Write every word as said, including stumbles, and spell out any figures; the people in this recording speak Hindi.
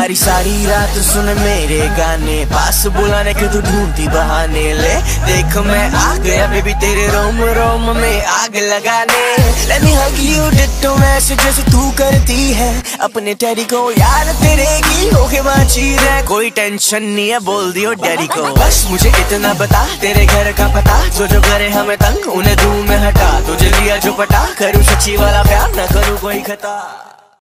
सारी सारी रात सुन मेरे गाने, पास बुलाने के तू ढूंढती बहाने। ले देख मैं आ गया बेबी तेरे रोम रोम में आग लगाने। Let me hug you ditto वैसे जैसे तू करती है अपने डैडी को। यार तेरे की होके बाची रहे, कोई टेंशन नहीं है बोल दियो डैडी को। बस मुझे इतना बता तेरे घर का पता, जो जो करे हमें तंग उन्हें दूर में हटा। तुझे लिया जो पटा, करूँ सच्ची वाला प्यार, न करूँ कोई खता।